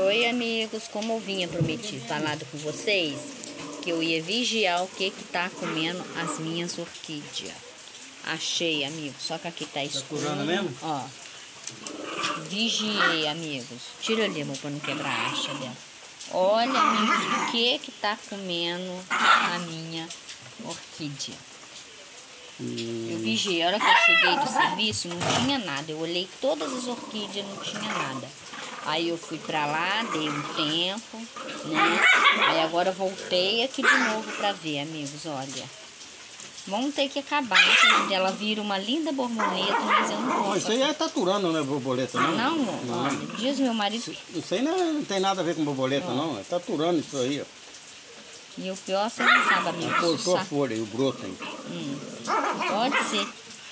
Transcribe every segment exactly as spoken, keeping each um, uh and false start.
Oi, amigos, como eu vinha prometido falado com vocês que eu ia vigiar o que que tá comendo as minhas orquídeas. Achei, amigos, só que aqui tá escuro. Tá curando mesmo? Ó, vigiei, amigos. Tira ali, amor, pra não quebrar a haste dela. Olha, amigos, o que que tá comendo a minha orquídea. Hum. Eu vigiei, a hora que eu cheguei do serviço não tinha nada. Eu olhei todas as orquídeas, não tinha nada. Aí eu fui pra lá, dei um tempo, né? Aí agora eu voltei aqui de novo pra ver, amigos, olha. Vamos ter que acabar, né? Ela vira uma linda borboleta, mas eu não posso. Isso aí é taturando, não é borboleta, não? Não, não. Olha, diz meu marido. Isso aí não, não tem nada a ver com borboleta, ó. Não. É taturando isso aí, ó. E o pior, você não sabe, amigo. Cortou a folha e o broto aí. Hum, pode ser.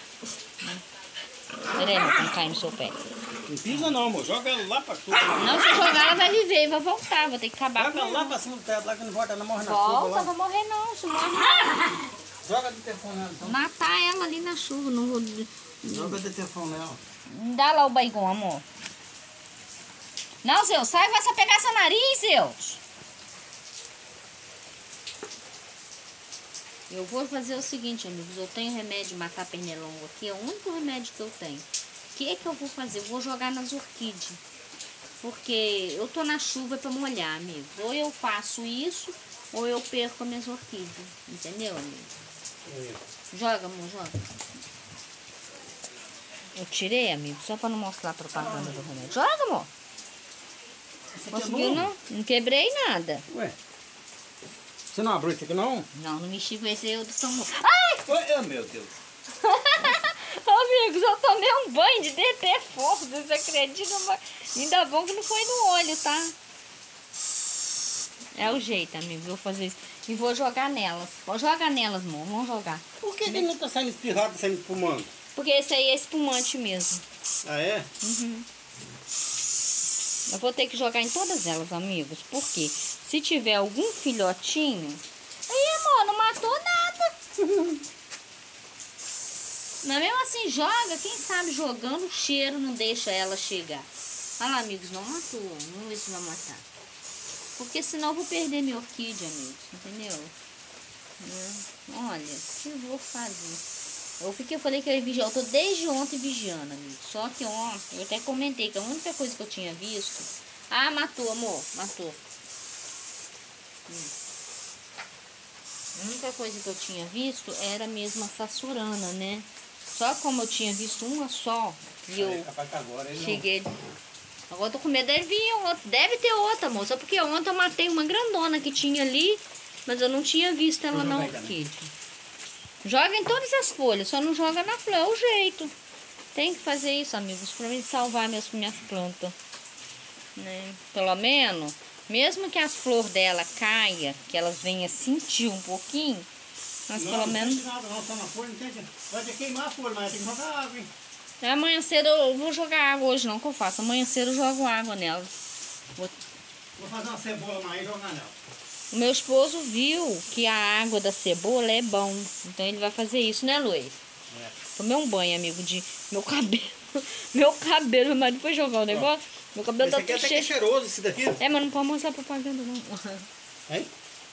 Peraí, amor, pra não cair no seu pé. Não pisa não, amor. Joga ela lá pra chuva. Não, se eu jogar ela vai viver e vai voltar. Vou ter que acabar Joga com ela. lá pra cima do teto, lá que não volta, não morre na chuva. Volta, vou morrer não. Se morre não. Joga de telefone nela, então. Matar ela ali na chuva. Não vou... Joga de telefone nela. Dá lá o baigão, amor. Não, Zeus, sai, vai só pegar seu nariz, Zeus. Eu vou fazer o seguinte, amigos. Eu tenho remédio de matar pernilongo aqui. É o único remédio que eu tenho. O que é que eu vou fazer? Eu vou jogar nas orquídeas. Porque eu tô na chuva pra molhar, amigos. Ou eu faço isso, ou eu perco as minhas orquídeas. Entendeu, amigo? Joga, amor, joga. Eu tirei, amigo, só pra não mostrar a propaganda do remédio. Joga, amor. Conseguiu, não? Não quebrei nada. Ué. Você não abriu isso aqui, não? Não, não mexi com esse aí, eu sou... Ai! Oh, meu Deus. Amigos, eu tomei um banho de D T forte, vocês acreditam? Ainda bom que não foi no olho, tá? É o jeito, amigo, vou fazer isso. E vou jogar nelas. Vou jogar nelas, amor, vamos jogar. Por que que não tá saindo espirrado, saindo espumando? Porque esse aí é espumante mesmo. Ah, é? Uhum. Eu vou ter que jogar em todas elas, amigos. Porque se tiver algum filhotinho... Aí, amor, não matou nada. Mas mesmo assim, joga. Quem sabe jogando o cheiro não deixa ela chegar. Olha lá, amigos, não matou. Vamos ver se vai matar. Porque senão eu vou perder minha orquídea, amigos. Entendeu? Olha, o que eu vou fazer? Eu fiquei, eu falei que eu ia vigiar. Eu tô desde ontem vigiando, amigo. Só que ontem, eu até comentei que a única coisa que eu tinha visto... Ah, matou, amor. Matou. Hum. A única coisa que eu tinha visto era mesmo a sassurana, né? Só como eu tinha visto uma só, e eu agora cheguei... Agora eu tô com medo dele vir outro. Deve ter outra, moça. Porque ontem eu matei uma grandona que tinha ali, mas eu não tinha visto ela na orquídea. Joga em todas as folhas, só não joga na flor, é o jeito. Tem que fazer isso, amigos, pra mim salvar minhas, minhas plantas. Né? Pelo menos, mesmo que as flores dela caia, que elas venham sentir um pouquinho, mas não, pelo não menos... Não, não, só na folha, não tem que... Vai ter que queimar a folha, mas tem que jogar água, hein? Amanhã cedo eu vou jogar água hoje, não que eu faço. Amanhã cedo eu jogo água nela. Vou, vou fazer uma cebola mais e jogar nela. O meu esposo viu que a água da cebola é bom. Então ele vai fazer isso, né, Luiz? É. Tomei um banho, amigo, de meu cabelo. Meu cabelo, meu marido foi jogar o negócio. Ó, meu cabelo esse tá aqui todo até cheio. Que é cheiroso esse daqui. É, mas não pode mostrar propaganda, não. Hein?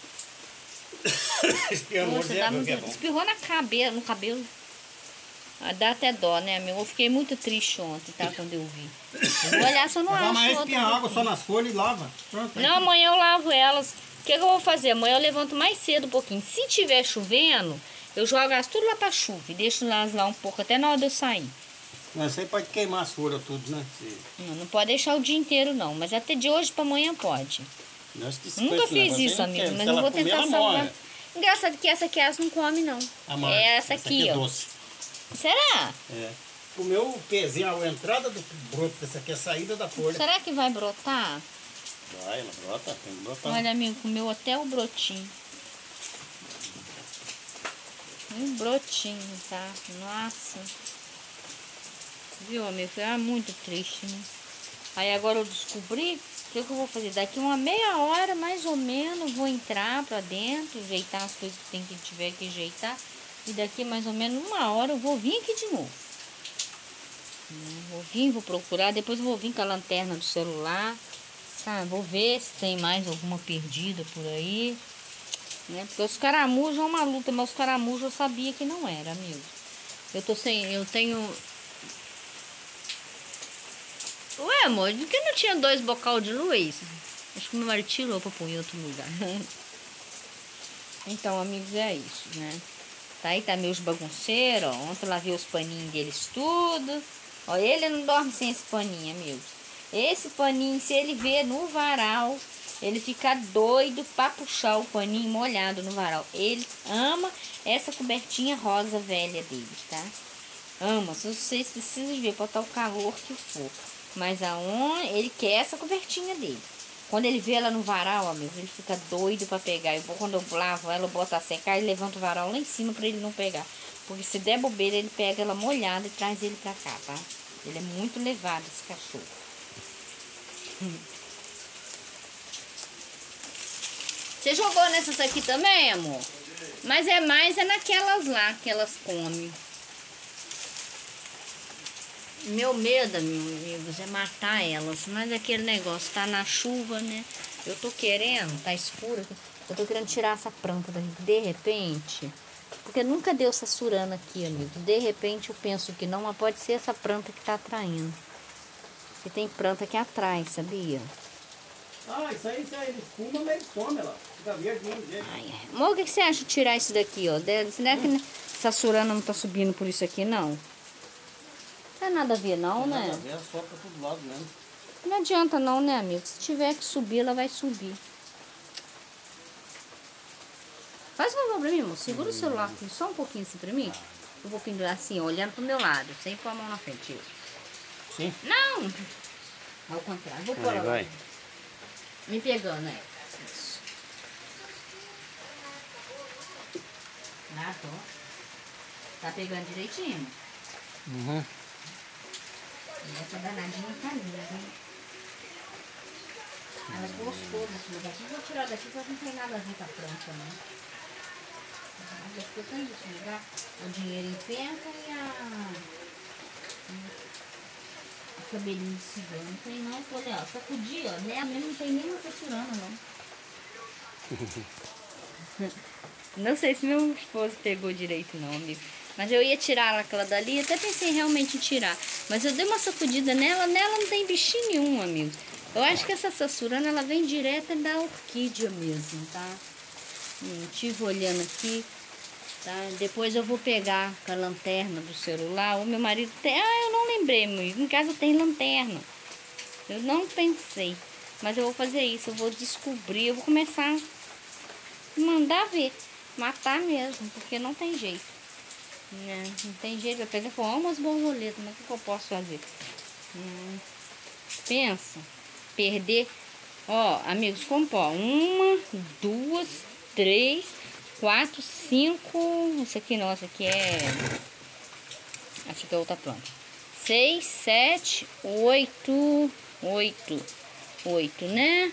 Poxa, dá muito... é espirrou na cabeça, no cabelo. Ah, dá até dó, né, amigo? Eu fiquei muito triste ontem, tá? Quando eu vi. Eu vou olhar se eu não acho. Mas outra... água só nas folhas e lava. Pronto, não, amanhã eu lavo elas. O que, que eu vou fazer? Amanhã eu levanto mais cedo um pouquinho. Se tiver chovendo, eu jogo elas tudo lá pra chuva e deixo elas lá um pouco até na hora de eu sair. Mas você pode queimar as folhas tudo, né? Se... Não, não pode deixar o dia inteiro, não. Mas até de hoje pra amanhã pode. Nunca fiz isso, amigo. Mas não vou tentar salvar. Engraçado que essa aqui elas não comem, não. Amor, é essa, essa aqui, aqui é ó. Doce. Será? É. O meu pezinho, a entrada do broto dessa aqui é a saída da folha. Será que vai brotar? Vai, ela brota, tem que brotar. Olha, amigo, comeu até o brotinho. Um brotinho, tá? Nossa. Viu, amigo? Foi muito triste, né? Aí agora eu descobri o que, que eu vou fazer. Daqui uma meia hora, mais ou menos, vou entrar pra dentro, ajeitar as coisas que tem que tiver que ajeitar. E daqui mais ou menos uma hora eu vou vir aqui de novo. Vou vir, vou procurar. Depois eu vou vir com a lanterna do celular. tá? Vou ver se tem mais alguma perdida por aí, né? Porque os caramujos é uma luta, mas os caramujos eu sabia que não era, amigo. Eu tô sem, eu tenho... Ué, amor, por que não tinha dois bocal de luz? Acho que meu marido tirou pra pôr em outro lugar. Então, amigos, é isso, né? Tá aí, tá meus bagunceiros, ó. Ontem eu lavei os paninhos deles tudo. Ó, ele não dorme sem esse paninho, amigos. Esse paninho, se ele vê no varal, ele fica doido pra puxar o paninho molhado no varal. Ele ama essa cobertinha rosa velha dele, tá? Ama. Se vocês precisam ver, pode estar o calor que for. Mas aonde ele quer essa cobertinha dele. Quando ele vê ela no varal, amigo, ele fica doido pra pegar. Eu vou, quando eu lavo ela, eu boto a secar e levanto o varal lá em cima pra ele não pegar. Porque se der bobeira, ele pega ela molhada e traz ele pra cá, tá? Ele é muito levado, esse cachorro. Hum. Você jogou nessas aqui também, amor? Mas é mais é naquelas lá que elas comem. Meu medo, meus amigos, é matar elas. Mas aquele negócio tá na chuva, né? Eu tô querendo, tá escuro aqui. Eu tô querendo tirar essa planta daqui. De repente, porque nunca deu essa surana aqui, amigo. De repente eu penso que não, mas pode ser essa planta que tá atraindo. Porque tem planta que atrai, sabia? Ah, isso aí, isso aí, eles fumam, mas eles comem lá. Fica verdinho, gente. Ai, ai. Amor, o que você acha de tirar isso daqui, ó? Será hum. que essa surana não tá subindo por isso aqui, não? Não é nada a ver não, não né? Nada a ver, só pra todo lado mesmo. Não adianta não, né, amigo? Se tiver que subir, ela vai subir. Faz um favor pra mim, amor. Segura hum. o celular aqui só um pouquinho assim pra mim. Eu vou pendurar assim, ó, olhando pro meu lado, sem pôr a mão na frente. Eu. Sim? Não! Ao contrário. Vou pôr ela lá. Me pegando, né? Isso. Ah, tô. Tá pegando direitinho? Uhum. E essa danadinha tá linda, hein? Ela gostou desse lugar aqui. Vou tirar daqui porque não tem nada a ver com a planta, né? Ela gostou tanto desse lugar. O dinheiro em penca e a... o cabelinho de cigano. Não tem não, pô, ó. Sacudi, ó. Nela mesmo não tem nem uma cessurana, não. Não sei se meu esposo pegou direito não, amigo. Mas eu ia tirar aquela dali, até pensei realmente em tirar. Mas eu dei uma sacudida nela, nela não tem bichinho nenhum, amigo. Eu acho que essa sassurana, ela vem direto da orquídea mesmo, tá? Hum, tive olhando aqui, tá? Depois eu vou pegar com a lanterna do celular. O meu marido tem... Ah, eu não lembrei, meu amigo. Em casa tem lanterna. Eu não pensei. Mas eu vou fazer isso, eu vou descobrir, eu vou começar a mandar ver. Matar mesmo, porque não tem jeito. Não, não tem jeito, vai pegar com umas borboletas, mas o que eu posso fazer? Hum, pensa, perder, ó, amigos, como ó, uma, duas, três, quatro, cinco, esse aqui não, esse aqui é, essa aqui é outra planta, seis, sete, oito, oito, oito, né?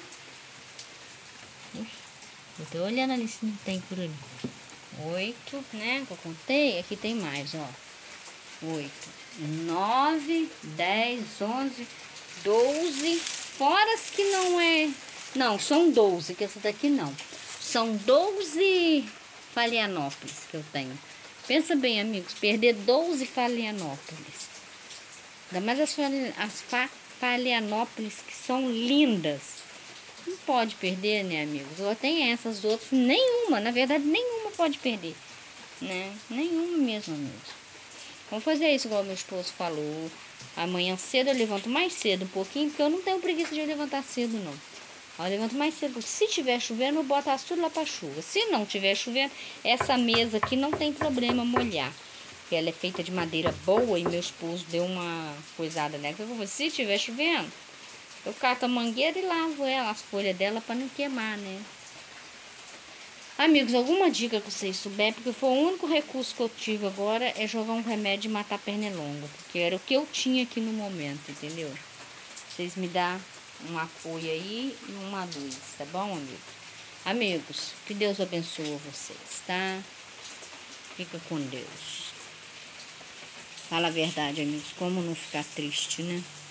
Eu tô olhando ali se não tem por ali. Oito, né? Que eu contei. Aqui tem mais, ó. Oito, nove, dez, onze, doze. Fora as que não é... Não, são doze, que essa daqui não. São doze Phalaenopsis que eu tenho. Pensa bem, amigos. Perder doze Phalaenopsis. Ainda mais as, as Phalaenopsis que são lindas. Não pode perder, né, amigos? Ou tem essas outras, nenhuma, na verdade, nenhuma pode perder, né? Nenhuma mesmo, amigos. Vamos fazer isso igual meu esposo falou. Amanhã cedo eu levanto mais cedo um pouquinho, porque eu não tenho preguiça de levantar cedo, não. Eu levanto mais cedo, porque se tiver chovendo, eu boto tudo lá pra chuva. Se não tiver chovendo, essa mesa aqui não tem problema molhar. Porque ela é feita de madeira boa e meu esposo deu uma coisada nela. Então, se tiver chovendo, eu cato a mangueira e lavo ela, as folhas dela, para não queimar, né? Amigos, alguma dica que vocês souberem, porque foi o único recurso que eu tive agora, é jogar um remédio e matar pernilongo. Porque era o que eu tinha aqui no momento, entendeu? Vocês me dão um apoio aí e uma luz, tá bom, amigos? Amigos, que Deus abençoe vocês, tá? Fica com Deus. Fala a verdade, amigos, como não ficar triste, né?